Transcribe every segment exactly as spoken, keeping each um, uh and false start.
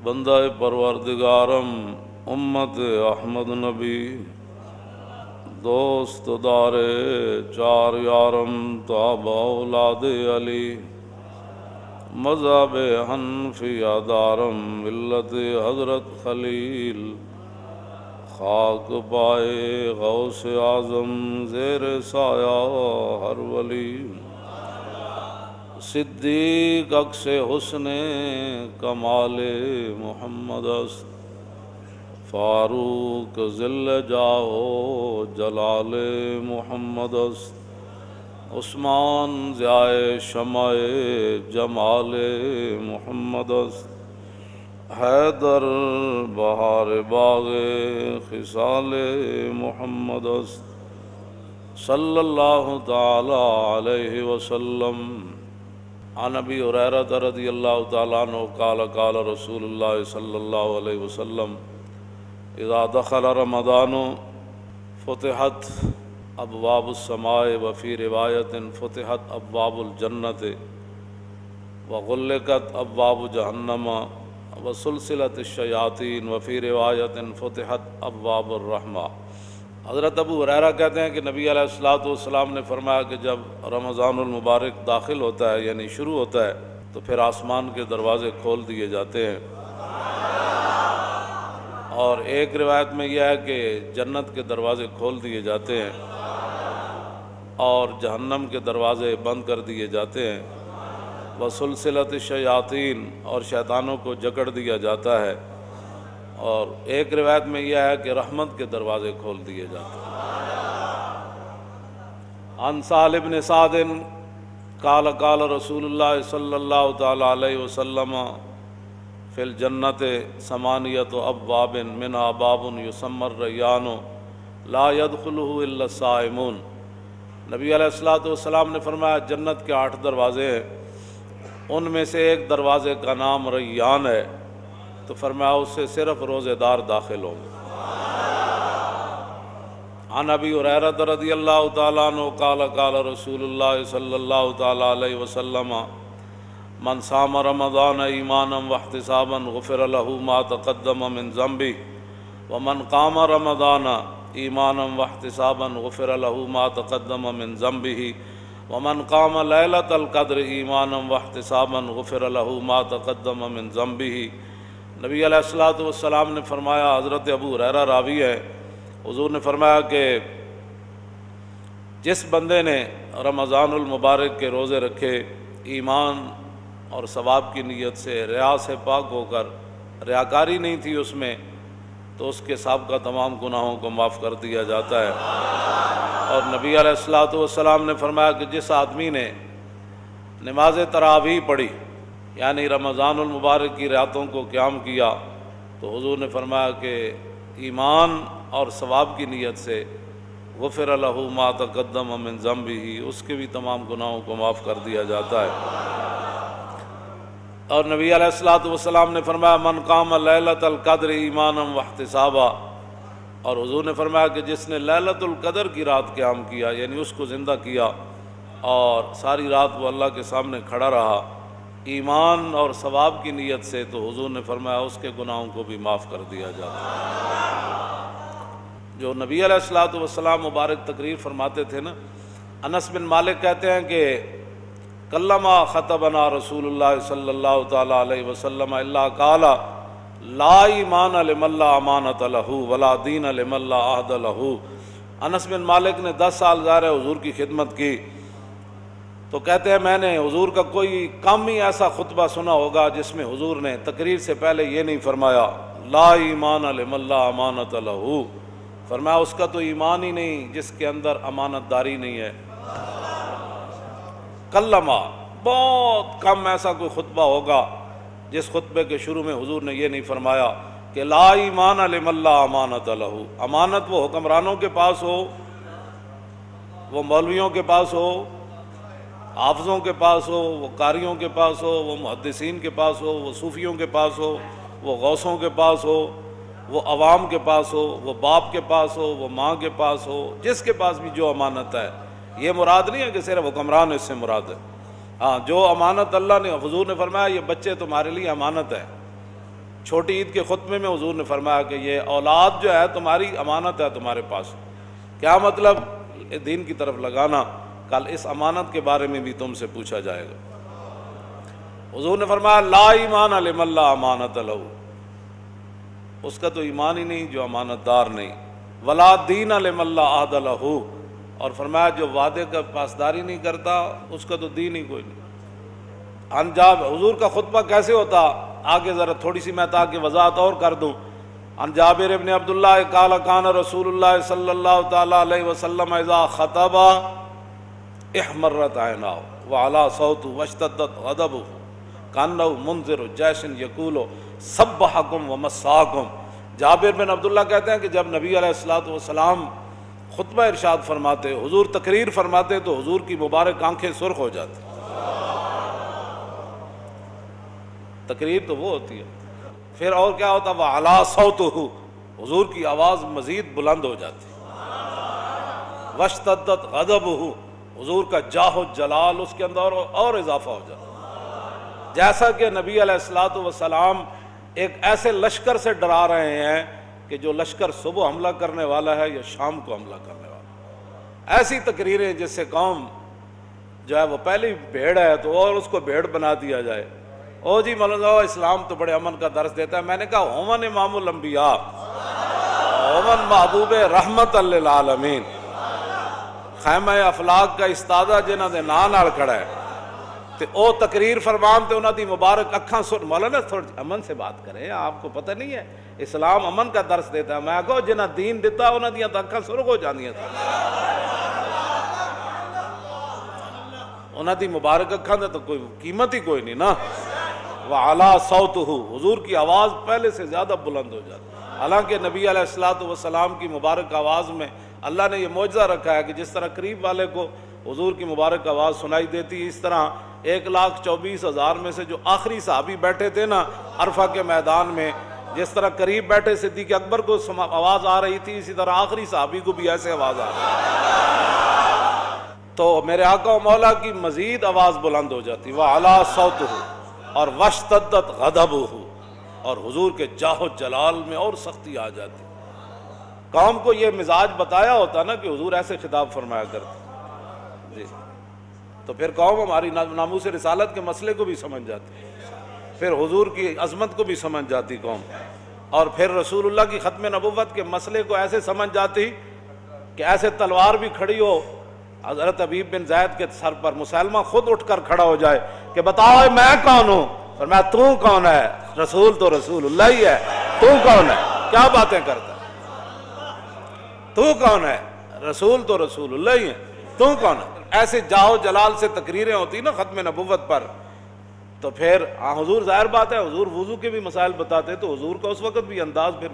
بندہ پروردگارم امت احمد نبی دوست دار چار یارم تابع اولاد علی مذہب حنفیہ دارم ملت حضرت خلیل خاک پائے غوث اعظم زیر سایہ ہر ولی صدیق عکس حسن کمال محمد است فاروق ذل جاہ جلال محمد است عثمان ضیاء شمع جمال محمد است حیدر بہار باغ خصال محمد است صلی اللہ تعالی علیہ وسلم۔ عن ابی ہریرہ رضی اللہ تعالی عنہ قال قال رسول اللہ صلی اللہ علیہ وسلم اذا دخل رمضان فتحت ابواب السماء وفی روایت فتحت ابواب الجنت وغلقت ابواب جہنم وسلسلت الشیاطین وفی روایت فتحت ابواب الرحمہ۔ حضرت ابو ہریرہ کہتے ہیں کہ نبی علیہ الصلوۃ والسلام نے فرمایا کہ جب رمضان المبارک داخل ہوتا ہے یعنی شروع ہوتا ہے تو پھر آسمان کے دروازے کھول دیے جاتے ہیں، اور ایک روایت میں یہ ہے کہ جنت کے دروازے کھول دیے جاتے ہیں اور جہنم کے دروازے بند کر دیے جاتے ہیں، وسلسلت الشیاطین اور شیطانوں کو جکڑ دیا جاتا ہے، اور ایک روایت میں یہ ہے کہ رحمت کے دروازے کھول دیے جاتے ہیں۔ عن سہل بن سعد قال قال رسول اللہ صلی اللہ تعالی علیہ وسلم فی الجنت ثمانیۃ ابواب منہا باب یسمى الریان لا يدخلہ الا الصائمون۔ نبی علیہ الصلوۃ والسلام نے فرمایا جنت کے آٹھ دروازے ہیں، ان میں سے ایک دروازے کا نام ریان ہے، تو فرمایا اس سے صرف روزے دار داخل ہوں گے۔ عن ابی ہریرہ رضی اللہ تعالیٰ عنہ قال قال رسول اللہ صلی اللہ تعالیٰ علیہ وسلم من صام رمضان ایمانا واحتسابا غفر له ما تقدم من ذنبه ومن قام رمضان ایمانا واحتسابا غفر له ما تقدم من ذنبه ومن قام لیلۃ القدر ایمانا واحتسابا غفر له ما تقدم من ذنبه۔ نبی علیہ الصلوۃ والسلام نے فرمایا، حضرت ابو ہریرہ راوی ہے، حضور نے فرمایا کہ جس بندے نے رمضان المبارک کے روزے رکھے ایمان اور ثواب کی نیت سے، ریا سے پاک ہو کر، ریاکاری نہیں تھی اس میں، تو اس کے سابقہ تمام گناہوں کو معاف کر دیا جاتا ہے۔ اور نبی علیہ الصلوۃ والسلام نے فرمایا کہ جس آدمی نے نماز تراویح پڑھی یعنی رمضان المبارک کی راتوں کو قیام کیا، تو حضور نے فرمایا کہ ایمان اور ثواب کی نیت سے غفر له ما تقدم من ذنبه، اس کے بھی تمام گناہوں کو معاف کر دیا جاتا ہے۔ اور نبی علیہ الصلوۃ والسلام نے فرمایا من قام لیلۃ القدر ایمانا واحتسابا، اور حضور نے فرمایا کہ جس نے لیلۃ القدر کی رات قیام کیا یعنی اس کو زندہ کیا اور ساری رات وہ اللہ کے سامنے کھڑا رہا ایمان اور ثواب کی نیت سے، تو حضور نے فرمایا اس کے گناہوں کو بھی معاف کر دیا جاتا ہے۔ جو نبی علیہ الصلوۃ والسلام مبارک تقریر فرماتے تھے نا، انس بن مالک کہتے ہیں کہ کلما خطبنا رسول اللہ صلی اللہ تعالی علیہ وسلم الا قال لا ایمان لمن لا امانۃ له ولا دین لمن لا عہد له۔ انس بن مالک نے دس سال ظاہر ہے حضور کی خدمت کی، تو کہتے ہیں میں نے حضور کا کوئی کم ہی ایسا خطبہ سنا ہوگا جس میں حضور نے تقریر سے پہلے یہ نہیں فرمایا لا ایمان لمن لا امانۃ له، فرمایا اس کا تو ایمان ہی نہیں جس کے اندر امانت داری نہیں ہے۔ کلمہ بہت کم ایسا کوئی خطبہ ہوگا جس خطبے کے شروع میں حضور نے یہ نہیں فرمایا کہ لا ایمان لمن لا امانۃ له، امانت وہ حکمرانوں کے پاس ہو، وہ مولویوں کے پاس ہو، حافظوں کے پاس ہو، وہ قاریوں کے پاس ہو، وہ محدثین کے پاس ہو، وہ صوفیوں کے پاس ہو، وہ غوثوں کے پاس ہو، وہ عوام کے پاس ہو، وہ باپ کے پاس ہو، وہ ماں کے پاس ہو، جس کے پاس بھی جو امانت ہے، یہ مراد نہیں ہے کہ صرف حکمران اس سے مراد ہے۔ ہاں جو امانت اللہ نے، حضور نے فرمایا یہ بچے تمہارے لیے امانت ہے، چھوٹی عید کے خطبے میں حضور نے فرمایا کہ یہ اولاد جو ہے تمہاری امانت ہے تمہارے پاس. کیا مطلب؟ دین کی طرف لگانا. کل اس امانت کے بارے میں بھی تم سے پوچھا جائے گا. حضور نے فرمایا لا ایمان لمن لا امانت لہ، اس کا تو ایمان ہی نہیں جو امانت دار نہیں. ولا دین لمن لا عہد لہ، اور فرمایا جو وعدے کا پاسداری نہیں کرتا اس کا تو دین ہی کوئی نہیں. انجاب حضور کا خطبہ کیسے ہوتا؟ آگے ذرا تھوڑی سی میں تاکہ وضاحت اور کر دوں. عن جابر ابن عبداللہ قال کان رسول اللہ صلی اللہ تعالی علیہ وسلم اذا خطب احمرت عیناہ وعلا صوت واشتدت غضبہ کانہ منذر جیش یقول سبحکم ومساکم. جابر بن عبداللہ کہتے ہیں کہ جب نبی علیہ الصلوۃ والسلام خطبہ ارشاد فرماتے، حضور تقریر فرماتے، تو حضور کی مبارک آنکھیں سرخ ہو جاتی. تقریر تو وہ ہوتی ہے. پھر اور کیا ہوتا؟ وعلا صوتہ، حضور کی آواز مزید بلند ہو جاتی. واشتدت غضبہ، حضور کا جاہ و جلال اس کے اندر اور اضافہ ہو جاتا. جیسا کہ نبی علیہ الصلوۃ والسلام ایک ایسے لشکر سے ڈرا رہے ہیں کہ جو لشکر صبح حملہ کرنے والا ہے یا شام کو حملہ کرنے والا ہے. ایسی تقریریں جس سے قوم جو ہے وہ پہلی بھیڑ ہے تو اور اس کو بھیڑ بنا دیا جائے. او جی مولانا اسلام تو بڑے امن کا درس دیتا ہے. میں نے کہا ہومن امام الانبیاء، ہومن محبوب رحمت للعالمین، خیمہ افلاق کا استادہ جنہاں دے ناں نال کھڑا ہے تے او تقریر فرمان تے انہاں دی مبارک اکھاں سن. مولانا تھوڑی امن سے بات کریں، آپ کو پتہ نہیں ہے اسلام امن کا درس دیتا ہے. میں کہو جنہاں دین دیتا انہاں دیاں تے اکھاں سرخ ہو جاندیاں تھا. انہاں دی مبارک اکھاں دے تو کوئی قیمت ہی کوئی نہیں نا. وعلا صوتہ، حضور کی آواز پہلے سے زیادہ بلند ہو جاتی. حالانکہ نبی علیہ الصلوۃ والسلام کی مبارک آواز میں اللہ نے یہ معجزہ رکھا ہے کہ جس طرح قریب والے کو حضور کی مبارک آواز سنائی دیتی، اس طرح ایک لاکھ چوبیس ہزار میں سے جو آخری صحابی بیٹھے تھے نا عرفہ کے میدان میں، جس طرح قریب بیٹھے صدیق اکبر کو آواز آ رہی تھی، اسی طرح آخری صحابی کو بھی ایسے آواز آ رہی تو میرے آقا و مولا کی مزید آواز بلند ہو جاتی. وعلا صوتہ، اور واشتدت غضبہ، اور حضور کے جاہ و جلال میں اور سختی آ جاتی. قوم کو یہ مزاج بتایا ہوتا نا کہ حضور ایسے خطاب فرمایا کرتے جی، تو پھر قوم ہماری ناموس رسالت کے مسئلے کو بھی سمجھ جاتی، پھر حضور کی عظمت کو بھی سمجھ جاتی قوم، اور پھر رسول اللہ کی ختم نبوت کے مسئلے کو ایسے سمجھ جاتی کہ ایسے تلوار بھی کھڑی ہو حضرت حبیب بن زید کے سر پر، مسلمہ خود اٹھ کر کھڑا ہو جائے کہ بتاؤ میں کون ہوں. فرمایا تو کون ہے؟ رسول تو رسول اللہ ہی ہے. تو کون ہے؟ کیا باتیں کرتا ہے؟ تو کون ہے؟ رسول تو رسول اللہ ہی ہے. تو کون ہے؟ ایسے جاہو جلال سے تقریریں ہوتی نا ختم نبوت پر. تو پھر ہاں حضور ظاہر بات ہے حضور وضو کے بھی مسائل بتاتے تو حضور کا اس وقت بھی انداز پھر.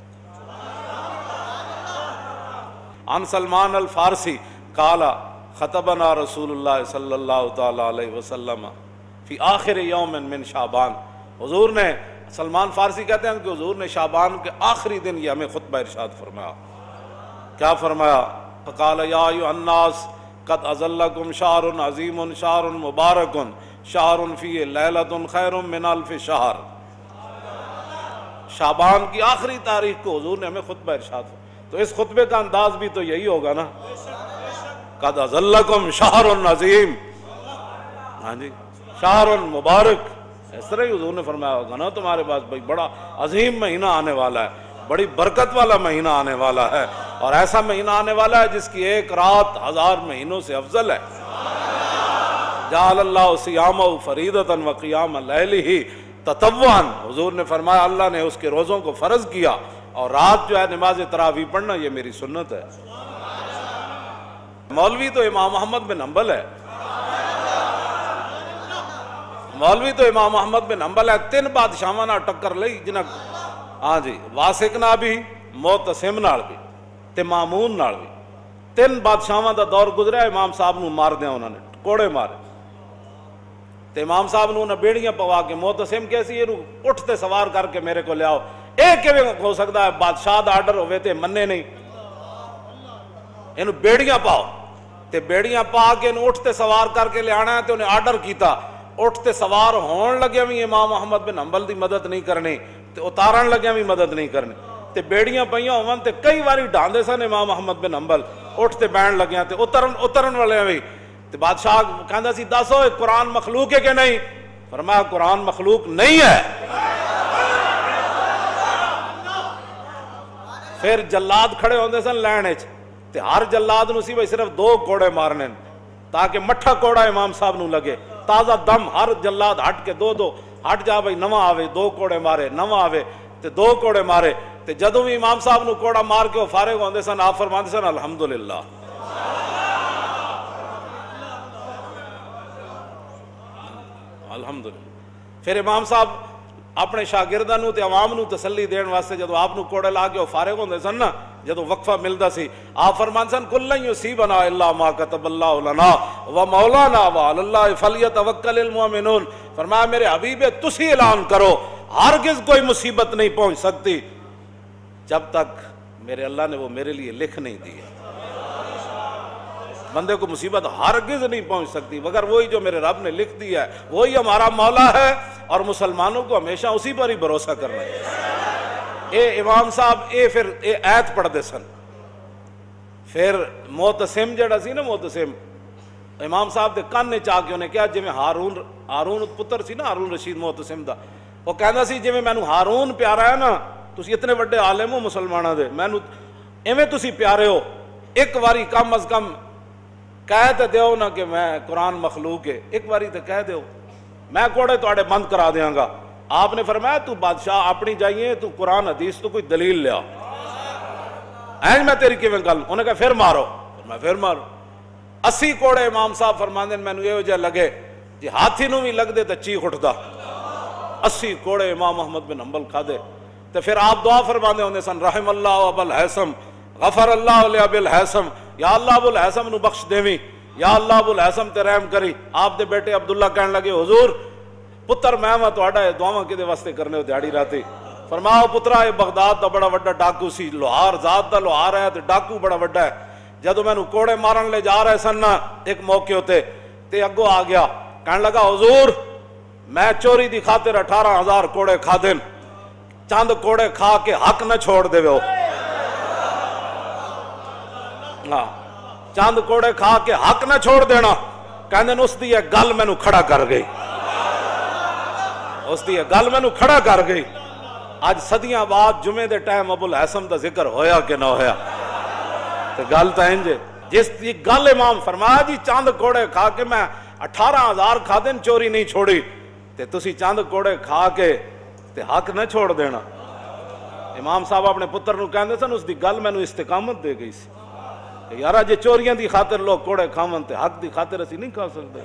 عن سلمان الفارسی قال خطبنا رسول اللہ صلی اللہ تعالی علیہ وسلم فی آخر یوم من شعبان. حضور نے، سلمان فارسی کہتے ہیں کہ حضور نے شعبان کے آخری دن یہ ہمیں خطبہ ارشاد فرمایا. کیا فرمایا؟ فقال یا ایھا الناس قد اظلکم شہر عظیم شہر مبارک شہر فیہ لیلۃ خیر من الف شہر. شعبان کی آخری تاریخ کو حضور نے ہمیں خطبہ ارشاد فرمایا. تو اس خطبے کا انداز بھی تو یہی ہوگا نا، قد اظلکم شہر عظیم، ہاں جی شہر مبارک. اس طرح ہی حضور نے فرمایا ہوگا نا تمہارے پاس بھائی بڑا عظیم مہینہ آنے والا ہے، بڑی برکت والا مہینہ آنے والا ہے، اور ایسا مہینہ آنے والا ہے جس کی ایک رات ہزار مہینوں سے افضل ہے. جعل اللہ صیامہ فریضۃ وقیام لیلہ تطوعا. حضور نے فرمایا اللہ نے اس کے روزوں کو فرض کیا اور رات جو ہے نماز تراویح پڑھنا یہ میری سنت ہے. مولوی تو امام محمد بن حنبل ہے، مولوی تو امام محمد بن حنبل ہے. تین بادشاہاں نال ٹکر لئی جنہاں، ہاں جی واسق نال بھی، معتصم نال بھی تے مامون نال بھی. تین بادشاہاں دا دور گزرا، امام صاحب نو مار دیا انہوں نے، کوڑے مارے. تے امام صاحب نو انہیں بیڑیاں پوا کے، معتصم کیسی یہ اٹھتے سوار کر کے میرے کو لے آؤ. ایک کیویں ہو سکتا ہے بادشاہ دا آرڈر ہوئے تے مننے نہیں، انہوں بیڑیاں پاؤ. تے بیڑیاں پا کے انہوں اٹھتے سوار کر کے لے آنا ہے. تے انہیں آرڈر کیتا، اٹھتے سوار ہون لگے بھی امام محمد بن حنبل دی مدد نہیں کرنی. تے اتارن لگیا بھی مدد نہیں کرنی تے بیڑیاں پئیاں ہون تے کئی واری ڈھاندے سن امام احمد بن حنبل اٹھ تے بہن لگیاں تے اترن اترن والے بھی تے بادشاہ کہندا سی دسو قرآن مخلوق ہے کہ نہیں؟ فرمایا قرآن مخلوق نہیں ہے۔ پھر جلاد کھڑے ہوندے سن لین وچ تے ہر جلاد نو سی بھئی صرف دو کوڑے مارنے تاکہ مٹھا کوڑا امام صاحب نو لگے، تازہ دم ہر جلاد ہٹ کے دو دو ہٹ جا بھئی نواں آوے دو کوڑے مارے، نواں آوے تے دو کوڑے مارے تے جدوں بھی امام صاحب نو کوڑا مار کے وہ فارغ ہوندے سن آپ فرماندے سن الحمدللہ۔ الحمدللہ۔ پھر امام صاحب اپنے شاگرداں نو تے عوام نو تسلی دین واسطے جدو آپ نو کوڑے لا کے وہ فارغ ہوندے سن نا، جدو وقفہ ملدا سی آپ فرمان سن کلن یصیبنا الا ما کتب اللہ لنا و مولانا وعلی اللہ فلیتوکل المؤمنون۔ فرمایا میرے حبیب تسی اعلان کرو ہرگز کوئی مصیبت نہیں پہنچ سکتی جب تک میرے اللہ نے وہ میرے لیے لکھ نہیں دی ہے۔ بندے کو مصیبت ہرگز نہیں پہنچ سکتی مگر وہی جو میرے رب نے لکھ دیا ہے، وہی ہمارا مولا ہے اور مسلمانوں کو ہمیشہ اسی پر ہی بھروسہ کرنا ہے۔ اے امام صاحب اے پھر اے آیت پڑھ دے سن۔ پھر معتصم جڑا سی نا معتصم امام صاحب دے کان نے چاہ کے انہیں کہا جی میں ہارون ہارون پتر سی نا ہارون رشید معتصم دا، وہ کہندا سی جی میں ہارون پیارا ہے نا، تسی اتنے بڑے عالم ہو مسلمانوں دے، مینوں ایویں تسی پیارے ہو، ایک واری کم از کم کہہ تے دیو نا کہ میں قرآن مخلوق ہے، ایک واری تے کہہ دیو، میں کوڑے تواڈے بند کرا دیاں گا۔ آپ نے فرمایا تو بادشاہ اپنی جائیے تو قرآن حدیث تو کوئی دلیل لیا، این میں تیری کیویں گل؟ انہوں نے کہا پھر مارو، میں پھر مارو۔ اسی کوڑے امام صاحب فرماندے مینوں یہ وجہ لگے جی ہاتھی نو بھی لگ دے تے چیخ اٹھدا، اسی کوڑے امام احمد بن حنبل کھا دے تے پھر آپ دعا فرماندے ہوندے سن رحم اللہ ابا الحیثم غفر اللہ علیہ ابی الحیثم، یا اللہ ابو الحیثم نو بخش دیویں، یا اللہ ابو الحیثم تے رحم کری۔ آپ دے بیٹے عبداللہ کہنے لگے حضور پتر میں میں تہاڈا اے دعاواں کدے واسطے کرنے ہو دیہڑی راتی؟ فرماؤ پترا اے بغداد دا بڑا وڈا ڈاکو سی، لوہار ذات دا لوہار ہے تے ڈاکو بڑا وڈا ہے۔ جدو مینوں کوڑے مارن لے جا رہے سن ایک موقع ہوتے تے اگوں آ گیا کہنے لگا حضور میں چوری دی خاطر اٹھارہ ہزار کوڑے کھا دین، چند کوڑے کھا کے حق نہ چھوڑ دے ہو، چند کوڑے کھا کے حق نہ چھوڑ دینا۔ کہندے اس دی ایک گل مینوں کھڑا کر گئی، اس دی ایک گل مینوں کھڑا کر گئی۔ اج صدیاں بعد جمعے دے ٹائم ابو الحیثم دا ذکر ہویا کہ نہ ہویا؟ تے گل تا انج جس دی گل امام فرمایا جی چند کوڑے کھا کے میں اٹھارہ ہزار کھا دین چوری نہیں چھوڑی، تے تسی چند کوڑے کھا کے تے حق نہ چھوڑ دینا۔ امام صاحب اپنے پتر نو کہندے سن اس دی گل مینوں استقامت دے گئی سی کہ یارا جے چوریاں دی خاطر لوگ کوڑے کھاون تے حق دی خاطر اسی نہیں کھا سکتے۔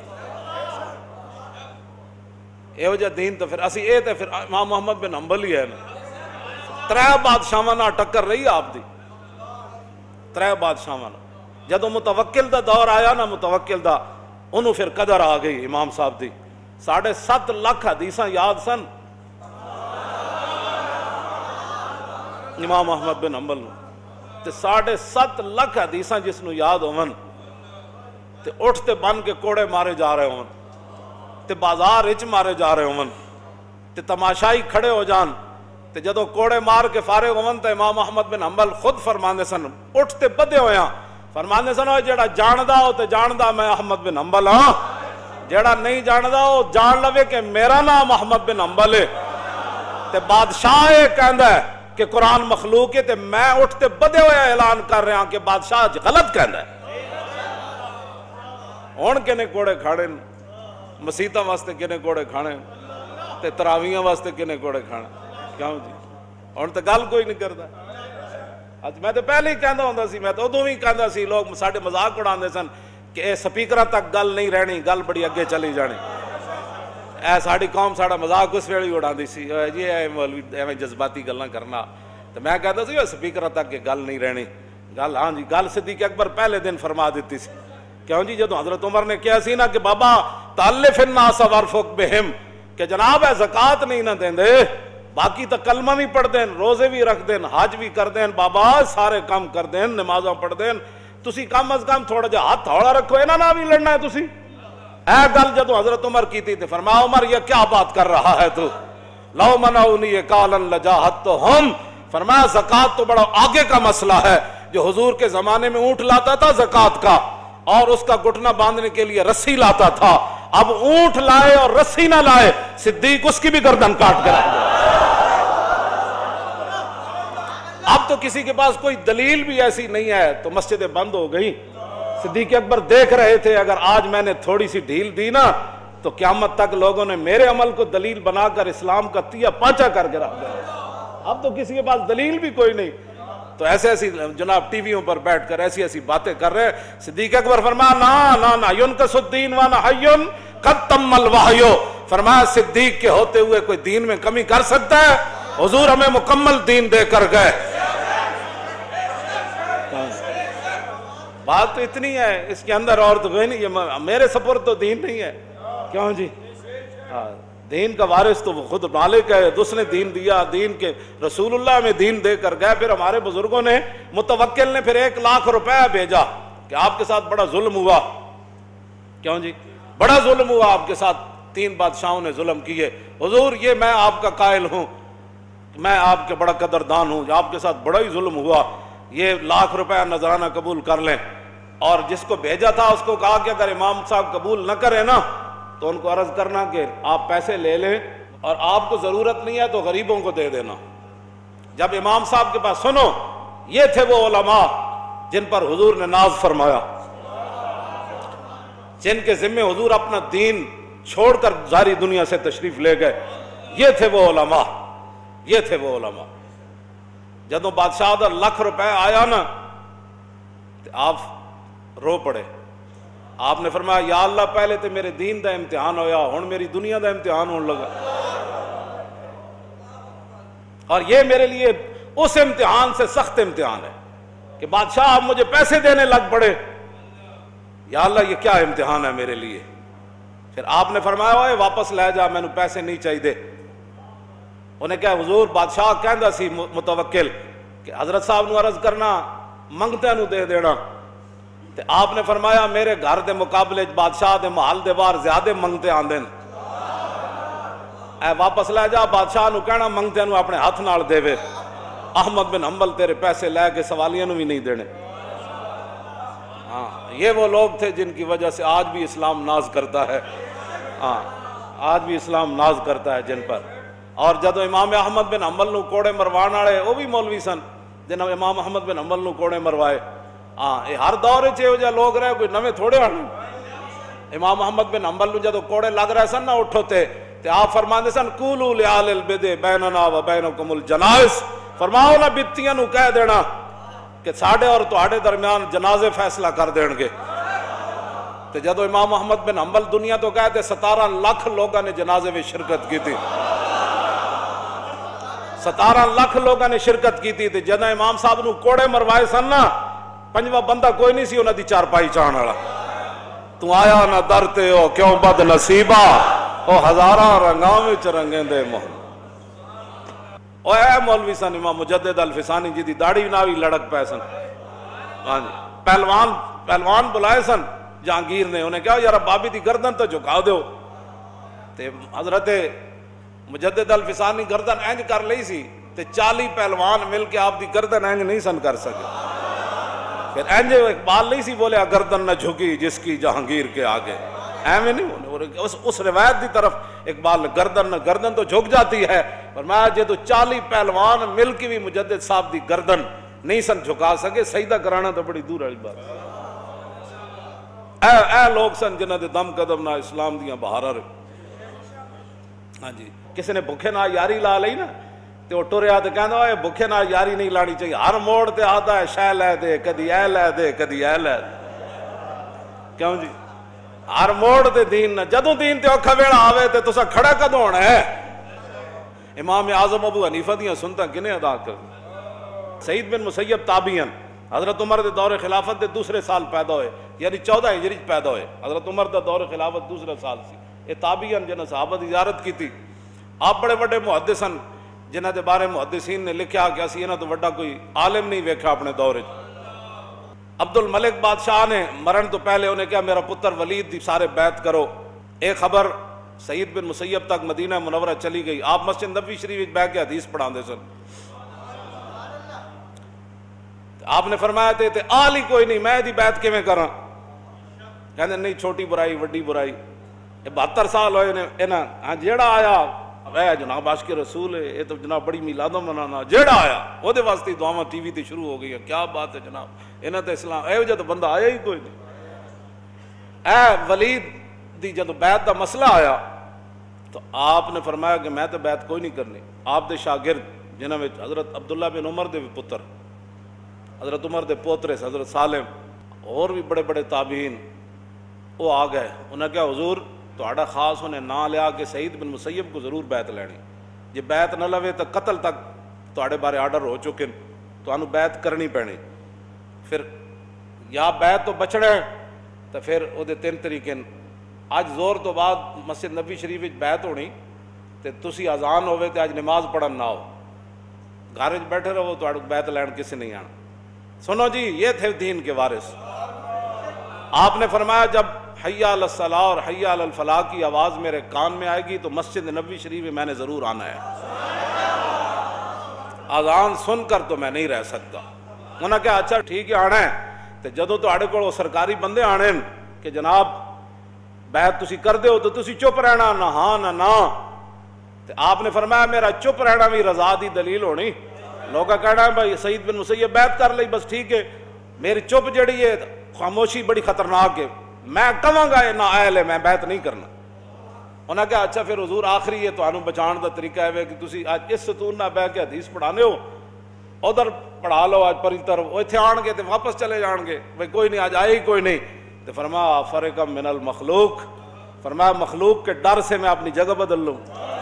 اے وجہ دین تو پھر اسی اے تے پھر امام محمد بن حنبل ہی ہے نا، ترے بادشاہاں نال ٹکر رہی آپ دی، ترے بادشاہاں نال۔ جدو متوکل دا دور آیا نا متوکل دا انہوں پھر قدر آ گئی امام صاحب دی، ساڑھے سات لاکھ حدیثاں یاد سن امام احمد بن حنبل نو، تے ساڑھے سات لاکھ حدیثاں جس نو یاد ہون تے اٹھتے بن کے کوڑے مارے جا رہے ہون تے بازار اچ مارے جا رہے ہون تے تماشائی کھڑے ہو جان تے جدو کوڑے مار کے فارغ ہون تے امام احمد بن حنبل خود فرماندے سن اٹھتے بدے ہویاں فرماندے سن جیڑا جاندا ہو تے جاندا میں احمد بن حنبل ہاں، جیڑا نہیں جاندا ہو جان لوے کہ میرا نام احمد بن حنبل ہے تے بادشاہ یہ کہندا ہے کہ قرآن مخلوق ہے تے میں اٹھتے بدے ہوئے اعلان کر رہا ہوں کہ بادشاہ غلط کہندا ہے۔ ہن کنے کوڑے کھاڑے مسیتاں واسطے کنے کوڑے کھانے تے تراویحاں واسطے کنے کوڑے کھانے، کیوں جی ہن تے گل کوئی نہیں کردا۔ اج میں تو پہلے ہی کہندا ہوندا سی، میں تو ادوں بھی کہندا سی، لوگ ساڈے مذاق اڑاندے سن کہ اے سپیکراں تک گل نہیں رہنی، گل بڑی اگے چلی جانی۔ اے ساڑی قوم ساڑا مذاق اس ویلے اڑاندی سی جی اے مولوی ایویں جذباتی گلاں کرنا، تو میں کہتا سی سپیکراں تک کہ گل نہیں رہنی گل، ہاں جی گل صدیق اکبر پہلے دن فرما دیتی سی، کیوں جی جدو حضرت عمر نے کہا سی نا کہ بابا تالف الناس وارفق بہم، کہ جناب ہے زکاة نہیں نہ دیں دے، باقی تو کلمہ بھی پڑھ دیں، روزے بھی رکھ دیں، حج بھی کر دیں، بابا سارے کام کر دیں، نمازاں پڑھ دیں، تسی کم از کم تھوڑا جا ہاتھ تھوڑا رکھو، اینا نہ بھی لڑنا ہے تسی۔ اے گل جدو حضرت عمر کی تھی فرمایا عمر یہ کیا بات کر رہا ہے تو؟ لو منعونی قالن لجاہدتہم، فرمایا زکوٰۃ تو بڑا آگے کا مسئلہ ہے۔ جو حضور کے زمانے میں اونٹ لاتا تھا زکوٰۃ کا اور اس کا گھٹنا باندھنے کے لیے رسی لاتا تھا، اب اونٹ لائے اور رسی نہ لائے، صدیق اس کی بھی گردن کاٹ کے رکھ دے۔ اب تو کسی کے پاس کوئی دلیل بھی ایسی نہیں ہے تو مسجدیں بند ہو گئی۔ صدیق اکبر دیکھ رہے تھے اگر آج میں نے تھوڑی سی ڈھیل دی نا تو قیامت تک لوگوں نے میرے عمل کو دلیل بنا کر اسلام کا تیا پانچا کر کے رکھ دیا۔ اب تو کسی کے پاس دلیل بھی کوئی نہیں، تو ایسے ایسی جناب ٹی ویوں پر بیٹھ کر ایسی ایسی باتیں کر رہے ہیں۔ صدیق اکبر فرمایا نا نا نا ینقص الدین وانا حی قد تم الوحی، فرمایا صدیق کے ہوتے ہوئے کوئی دین میں کمی کر سکتا ہے؟ حضور ہمیں مکمل دین دے کر گئے۔ بات تو اتنی ہے، اس کے اندر اور تو کوئی نہیں، یہ میرے سپرد تو دین نہیں ہے۔ کیوں جی؟ دین کا وارث تو وہ خود مالک ہے، اس نے دین دیا، دین کے رسول اللہ میں دین دے کر گئے۔ پھر ہمارے بزرگوں نے متوکل نے پھر ایک لاکھ روپے بھیجا کہ آپ کے ساتھ بڑا ظلم ہوا۔ کیوں جی؟ بڑا ظلم ہوا آپ کے ساتھ، تین بادشاہوں نے ظلم کیے، حضور یہ میں آپ کا قائل ہوں، میں آپ کے بڑا قدردان ہوں، آپ کے ساتھ بڑا ہی ظلم ہوا، یہ لاکھ روپے نذرانہ قبول کر لیں۔ اور جس کو بھیجا تھا اس کو کہا کہ اگر امام صاحب قبول نہ کرے نا تو ان کو عرض کرنا کہ آپ پیسے لے لیں اور آپ کو ضرورت نہیں ہے تو غریبوں کو دے دینا۔ جب امام صاحب کے پاس سنو، یہ تھے وہ علماء جن پر حضور نے ناز فرمایا، جن کے ذمے حضور اپنا دین چھوڑ کر ساری دنیا سے تشریف لے گئے، یہ تھے وہ علماء، یہ تھے وہ علماء۔ جدوں بادشاہ دا لاکھ روپے آیا نا تو آپ رو پڑے، آپ نے فرمایا یا اللہ پہلے تو میرے دین دا امتحان ہویا، ہن میری دنیا دا امتحان ہون لگا، اور یہ میرے لیے اس امتحان سے سخت امتحان ہے کہ بادشاہ آپ مجھے پیسے دینے لگ پڑے، یا اللہ یہ کیا امتحان ہے میرے لیے۔ پھر آپ نے فرمایا اوے واپس لے جا، مینوں پیسے نہیں چاہیے۔ انہیں کہا حضور بادشاہ کہندا سی متوکل کہ حضرت صاحب نو عرض کرنا منگتے نو دے دینا، تے آپ نے فرمایا میرے گھر دے مقابلے بادشاہ دے محل دے باہر زیادہ منگتے آندے نے، اے واپس لے جا، بادشاہ نو کہنا منگتے نو اپنے ہاتھ نال دے وے، احمد بن حنبل تیرے پیسے لے کے سوالیاں نو بھی نہیں دینے۔ ہاں یہ وہ لوگ تھے جن کی وجہ سے آج بھی اسلام ناز کرتا ہے، ہاں آج بھی اسلام ناز کرتا ہے جن پر۔ اور جدو امام احمد بن حنبل نو کوڑے مروان والے وہ بھی مولوی سن جنہوں امام احمد بن حنبل نو کوڑے مروائے، ہاں یہ ہر دور چ لوگ رہے، کوئی نویں تھوڑے آنے۔ امام احمد بن حنبل نو جدو کوڑے لگ رہے سن نہ اٹھو تے تے آپ فرماندے سن قولوا لآل البدع بیننا و بینکم الجنائز، فرماؤ نہ بتیاں نو کہہ دینا کہ ساڑھے اور تہاڑے درمیان جنازے فیصلہ کر دین گے۔ تے جدو امام احمد بن حنبل دنیا تو کہتے ستارہ لاکھ لوگاں نے جنازے میں شرکت کی تھی، ستارہ لاکھ لوگاں نے شرکت کی تھی۔ تے جدو امام صاحب نو کوڑے مروائے سن نا پنجواں بندہ کوئی نہیں سی انہاں دی چارپائی چاہن والا، تو آیا نہ درتے ہو کیوں بد نصیبہ، او ہزاراں رنگاں وچ رنگیں دے محمد۔ او اے مولوی سن امام مجدد الفسانی جی دی داڑھی نہ بھی لڑک پے سن، ہاں جی پہلوان پہلوان بلائے سن جہانگیر نے، انہیں کہا یار بابی دی گردن تو جھکا دیو، تے حضرت مجدد الفسانی گردن اینج کر لئی سی تے چالی پہلوان مل کے آپ دی گردن اینج نہیں سن کر سکے۔ پھر اینج اقبال نہیں سی بولے گردن نہ جھکی جس کی جہانگیر کے آگے، ایویں نہیں ہونے، اس, اس روایت دی طرف اقبال گردن نہ گردن تو جھک جاتی ہے، فرمایا جے تو چالی پہلوان مل کے بھی مجدد صاحب دی گردن نہیں سن جھکا سکے، سجدہ کرانا تو بڑی دور والی بات۔ اے اے لوگ سن جنہاں دے دم قدم نہ اسلام دیاں بہاراں، ہاں جی کسی نے بھوکے نہ یاری لا لئی نا تے وہ ٹریا تے کہندا اے بھوکے نہ یاری نہیں لانی چاہیے، ہر موڑ تے آدا ہے شے لے دے، کدی اے لے دے کدی اے لے دے، کیوں جی ہر موڑ تے دین نہ، جدوں دین تے اوکھا ویڑا آوے تے تساں کھڑا کدوں ہونا ہے۔ امام اعظم ابو حنیفہ دیاں سنتاں کنے ادا کر، سعید بن مسیب تابعین، حضرت عمر دے دور خلافت دے دوسرے سال پیدا ہوئے، یعنی چودہ ہجری پیدا ہوئے، حضرت عمر دا دور خلافت دوسرا سال سی، یہ تابعین جنہاں صحابہ دی زیارت کی تھی۔ آپ بڑے بڑے محدثن جنہاں دے بارے محدثین نے لکھیا کہ اسی انہاں تو بڑا کوئی عالم نہیں ویکھا اپنے دور وچ۔ عبد الملک بادشاہ نے مرن تو پہلے انہیں کہا میرا پتر ولید دی سارے بیعت کرو، ایک خبر سعید بن مسیب تک مدینہ منورہ چلی گئی، آپ مسجد نبوی شریف بیٹھ کے حدیث پڑھاندے سن. آپ نے فرمایا تے آل ہی کوئی نہیں، میں دی بیعت کیویں کراں؟ کہندے نہیں چھوٹی برائی وڈی برائی، یہ بہتر سال ہوئے نے انہاں ہاں جیڑا آیا اے جناب عاشق رسول ہے، یہ تو جناب بڑی میلاد منانا، جیڑا آیا وہ دے واسطے دعاواں ٹی وی تے شروع ہو گئی ہیں. کیا بات ہے جناب، انہاں تے اسلام اے جے تو بندہ آیا ہی کوئی نہیں. اے ولید دی جدو بیعت دا مسئلہ آیا تو آپ نے فرمایا کہ میں تو بیعت کوئی نہیں کرنی. آپ دے شاگرد جنہاں وچ حضرت عبداللہ بن عمر دے پتر، حضرت عمر دے پوترے حضرت سالم اور بھی بڑے بڑے تابعین وہ آ گئے. انہوں نے کہا حضور تہاڈا خاص انہیں نہ لیا کہ سعید بن مسیب کو ضرور بیعت لینی، جی بیعت نہ لوے تو قتل تک تہاڈے بارے آرڈر ہو چکے، تو انہوں بیعت کرنی پینی. پھر یا بیعت تو بچنا ہے تو پھر وہ تین طریقے. اج زور تو بعد مسجد نبی شریف بیعت ہونی تے تسی اذان ہوئے تے اج نماز پڑھن نہ ہو، گھر بیٹھے رہو، تو بیعت لین کسی نہیں آنا. سنو جی، یہ تھے دین کے وارث. آپ نے فرمایا جب حی علی الصلاۃ اور حی علی الفلاح کی آواز میرے کان میں آئے گی تو مسجد نبوی شریف میں میں نے ضرور آنا ہے، اذان سن کر تو میں نہیں رہ سکتا. انہوں نے کہا اچھا ٹھیک ہے آنا ہے. تو جدوں تہاڈے کول سرکاری بندے آنے کہ جناب بیعت تسی کر دیو تو تسی چپ رہنا، نہ ہاں نہ نہ. تو آپ نے فرمایا میرا چپ رہنا بھی رضا دی دلیل ہونی. لوگا کہنا ہے بھائی سعید بن مسیب بیعت کر لئی بس ٹھیک ہے، میری چپ جڑی ہے خاموشی بڑی خطرناک ہے، میں کہاں گا یہ نہ اہل ہے میں بیعت نہیں کرنا. انہوں نے کہا اچھا پھر حضور آخری ہے تو انہوں بچان دا طریقہ ہے کہ تسی آج اس ستون نہ بہ کے حدیث پڑھانے ہو، ادھر پڑھا لو آج پری طرف، وہ اتنے آن گے تو واپس چلے جان گے، بھائی کوئی نہیں آج آئے ہی کوئی نہیں. تو فرمایا فرقم من المخلوق، فرمایا مخلوق کے ڈر سے میں اپنی جگہ بدل لوں.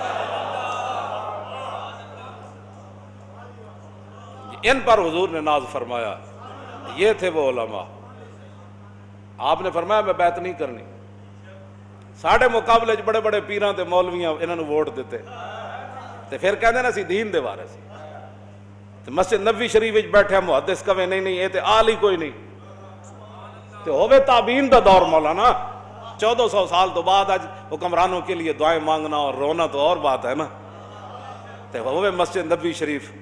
ان پر حضور نے ناز فرمایا. یہ تھے وہ علماء. آپ نے فرمایا میں بیعت نہیں کرنی. ساڑھے مقابلے بڑے بڑے پیران تے مولویاں انہوں نے ووٹ دیتے تے پھر کہندے نا سی دین دے وارث. تے مسجد نبوی شریف وچ بیٹھے محدث کہے نہیں نہیں یہ تے آل ہی کوئی نہیں. تے ہوے تابعین دا دور مولانا، چودہ سو سال تو بعد آج حکمرانوں کے لیے دعائیں مانگنا اور رونا تو اور بات ہے نا. تے ہوے مسجد نبوی شریف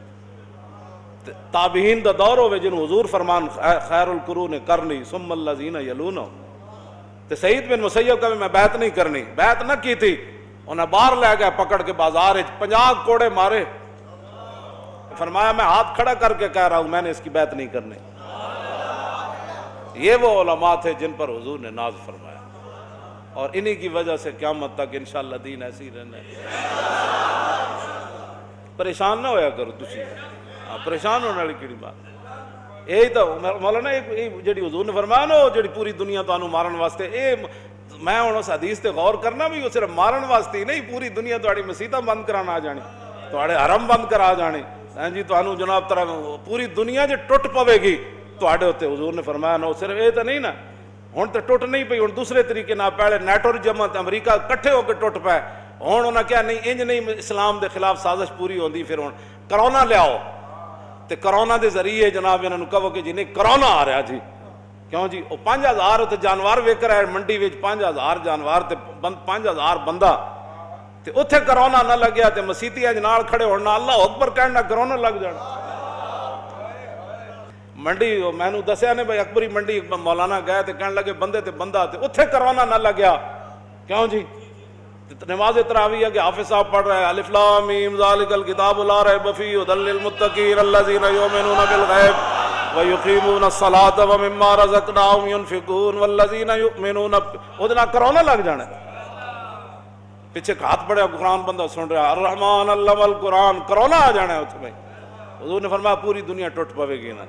تابعین دا دور ہوئے جنہوں حضور فرمان خیر القرون کرنی ثم الذین یلونہ. تے سعید بن مسیب کا بھی میں بیعت نہیں کرنی، بیعت نہ کی تھی. انہیں باہر لے گئے پکڑ کے بازار پنجاہ کوڑے مارے. فرمایا میں ہاتھ کھڑا کر کے کہہ رہا ہوں میں نے اس کی بیعت نہیں کرنی. یہ وہ علماء تھے جن پر حضور نے ناز فرمایا، اور انہی کی وجہ سے قیامت تک انشاءاللہ دین ایسی رہنا ہے. پریشان نہ ہویا کرو تسی، پریشان ہونے والی کیڑی بات. یہی تو مولانا جڑی حضور نے فرمایا نا جڑی پوری دنیا تو مارن واسطے، اے میں ہوں اس حدیث تے غور کرنا بھی وہ صرف مارن واسطے ہی نہیں، پوری دنیا تہاڈی مسیتاں بند کرانا آ جانی، تہاڈے حرم بند کرا جانے. ہاں جی تانوں جناب طرح پوری دنیا جے ٹوٹ پوے گی تہاڈے اوتے. حضور نے فرمایا نا صرف یہ تو نہیں نا ہن تے ٹوٹ نہیں پئی، ہن دوسرے طریقے نہ پہلے نیٹو جماعت امریکہ کٹھے ہو کے ٹوٹ پائے. ہن انہاں کیا نہیں انج نہیں اسلام دے خلاف سازش پوری ہوندی. پھر ہن کرونا لیاؤ تے کرونا دے ذریعے جناب انہوں نے کہو کہ جی نہیں کرونا آ رہا جی کیوں جی وہ پانچ ہزار تے جانور ویک رہا ہے منڈی وچ، پانچ ہزار جانور تے پانچ ہزار بندہ تے اتھے کرونا نہ لگیا تے مسیتی اج نال کھڑے ہونا اللہ اکبر کہنا کرونا لگ جانا. منڈی میں نے دسیا نے بھائی اکبری منڈی مولانا گئے تے کہنے لگے بندے تے بندہ تے اتھے کرونا نہ لگیا کیوں جی. نماز تراویح ہے کہ حافظ صاحب پڑھ رہے ہیں الف لام میم ذالک الکتاب لا ریب فیہ ھدی للمتقین الذین یؤمنون بالغیب ویقیمون الصلاۃ ومما رزقناہم ینفقون والذین یؤمنون. ادنا کرونا لگ جانا. پیچھے ہاتھ پڑے قرآن بندہ سن رہا الرحمن علم القرآن، کرونا آ جانا ہے اتنے. حضور نے فرمایا پوری دنیا ٹوٹ پوے گی نا.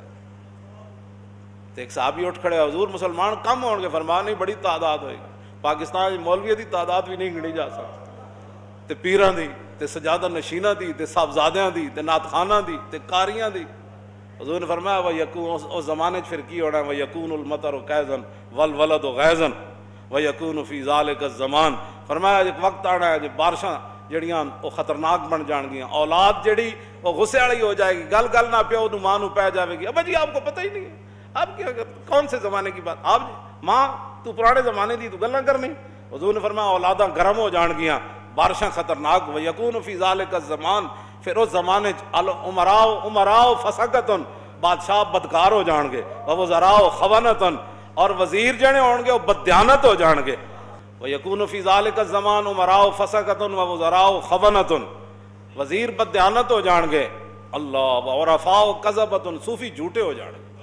ایک صحابی اٹھ کھڑے حضور مسلمان کم ہون گے؟ فرمایا نہیں بڑی تعداد ہوئے گی. پاکستان مولوی دی تعداد بھی نہیں گنی جا سکتی تے پیران دی تے سجادہ نشینہ دی تے صاحبزادیاں دی تے نعت خانہ دی تے قاریاں دی. حضور نے فرمایا وہ یکون اس زمانے پھر کی ہونا وہ یکون المطر قیزن والولد غیزن وہ یکون فی ذالک الزمان. فرمایا ایک وقت آنا ہے جب بارشاں جڑیاں وہ خطرناک بن جان گیاں، اولاد جڑی وہ غصے والی ہو جائے گی، گل گل نہ پیو نو ماں نو پہ جائے گی. ابا جی آپ کو پتہ ہی نہیں ہے آپ کیا کون سے زمانے کی بات. آپ ماں تو پرانے زمانے دی تو گلاں کرنی حضور نے فرمایا اولاداں گرم ہو جان گیاں، بارشاں خطرناک، وَيَكُونُ فِي ذَلِكَ الزَّمَانِ، پھر اس زمانے الْأُمَرَاءُ أُمَرَاءُ فَسَقَةٌ، بادشاہ بدکار ہو جان گے، وَوُزَرَاءُ خَوَنَةٌ، اور وزیر جنے ہون گے وہ بددیانت ہو جان گے، وَيَكُونُ فِي ذَلِكَ الزَّمَانُ أُمَرَاءُ فَسَقَةٌ وَوُزَرَاءُ خَوَنَةٌ، وزیر بددیانت ہو جان گے، اللہ، وَعُرَفَاءُ كَذَبَةٌ، صوفی جھوٹے ہو جان گے،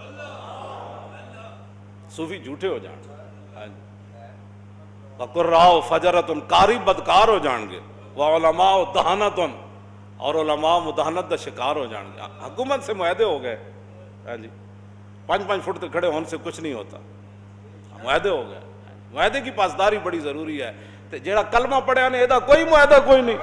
صوفی جھوٹے ہو جان گے، وَقُرَّاءُ فَجَرَةٌ، قاری بدکار ہو جان گے، وَعُلَمَاءُ دَہَنَةٌ، اور علماء مداحنت دا شکار ہو جان گے۔ حکومت سے معاہدے ہو گئے، ہاں جی، پانچ پانچ فٹ تک کھڑے ہونے سے کچھ نہیں ہوتا، معاہدے ہو گئے۔ معاہدے کی پاسداری بڑی ضروری ہے، تے جیڑا کلمہ پڑھیا نے ایدہ کوئی معاہدہ کوئی نہیں،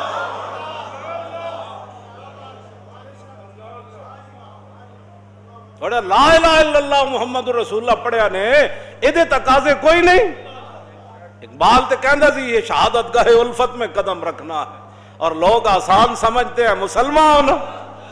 تھوڑا لا الہ الا اللہ محمد رسول اللہ پڑھیا نے ایدے تقاضے کوئی نہیں۔ اقبال تے کہندہ سی یہ شہادت گاہ الفت میں قدم رکھنا ہے، اور لوگ آسان سمجھتے ہیں مسلمان ہونا۔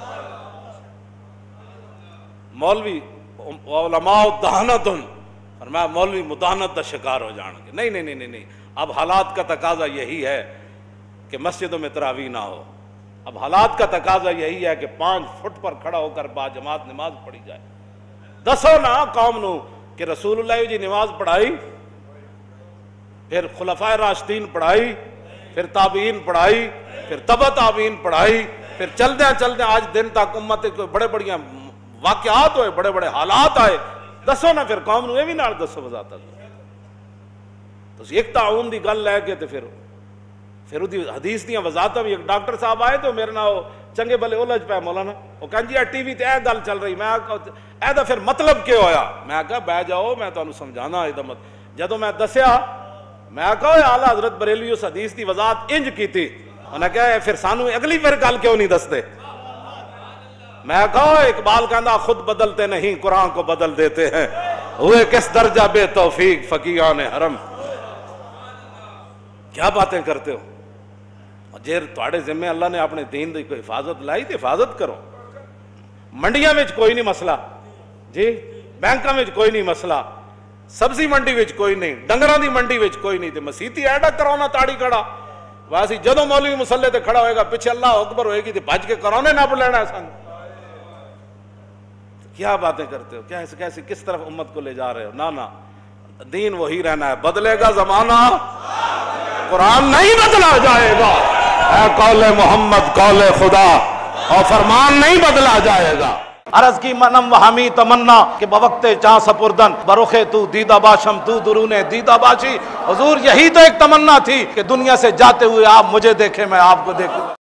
مولوی علماء دہانتن، فرمایا مولوی مداحنت دا شکار ہو جان گے، نہیں نہیں نہیں نہیں، اب حالات کا تقاضا یہی ہے کہ مسجدوں میں تراویح نہ ہو، اب حالات کا تقاضا یہی ہے کہ پانچ فٹ پر کھڑا ہو کر با جماعت نماز پڑھی جائے۔ دسو نا قوم نو کہ رسول اللہ جی نماز پڑھائی، پھر خلفائے راشدین پڑھائی، پھر تابعین پڑھائی، پھر تبع تابعین پڑھائی، پھر چلدے چلدے آج دن تک امت کوئی بڑے بڑی واقعات ہوئے، بڑے بڑے حالات آئے، دسو نا پھر قوم نو یہ بھی نال دسو وضاحت تو ایک تعاون دی گل لے کے تے پھر پھر دی حدیث دیاں وضاحتاں بھی۔ ایک ڈاکٹر صاحب آئے تو میرے نال چنگے بھلے الجھ پے مولانا، وہ کہن جی ٹی وی تے اے گل چل رہی، میں اے دا پھر مطلب کیا ہویا؟ میں کہا بہ جاؤ میں تانوں سمجھانا اے دا مطلب۔ جدوں میں دسیا میں کہا اعلیٰ حضرت بریلوی اس حدیث دی وضاحت انج کی تھی، انہوں نے کہا پھر سانو اگلی پھر گل کیوں نہیں دستے؟ میں کہا اقبال کہندا خود بدلتے نہیں قرآن کو بدل دیتے ہیں، ہوئے کس درجہ بے توفیق فقیہان حرم۔ کیا باتیں کرتے ہو؟ جیر تواڈے ذمہ اللہ نے اپنے دین دی کوئی حفاظت لائی تے حفاظت کرو۔ منڈیاں وچ کوئی نہیں مسئلہ جی، بینکاں وچ کوئی نہیں مسئلہ، سبزی منڈی وچ کوئی نہیں، ڈنگراں دی منڈی وچ کوئی نہیں، تے مسیتی ایڈا کرونا تاڑی کھڑا ویسی جدوں مولوی مسلے تے کھڑا ہوئے گا پیچھے اللہ اکبر ہوئے گی تے بھج کے کرونے نہ لینا ہے سن۔ کیا باتیں کرتے ہو؟ کیسے کیسے کس طرف امت کو لے جا رہے ہو؟ نہ نہ، دین وہی رہنا ہے، بدلے گا زمانہ قرآن نہیں بدلا جائے گا، اے قول محمد قول خدا، اور فرمان نہیں بدلا جائے گا۔ عرض کی منم وہمی تمنا کہ بوقت چاں سپردن برخے تو دیدہ باشم تو درونے دیدہ باشی۔ حضور یہی تو ایک تمنا تھی کہ دنیا سے جاتے ہوئے آپ مجھے دیکھیں میں آپ کو دیکھوں۔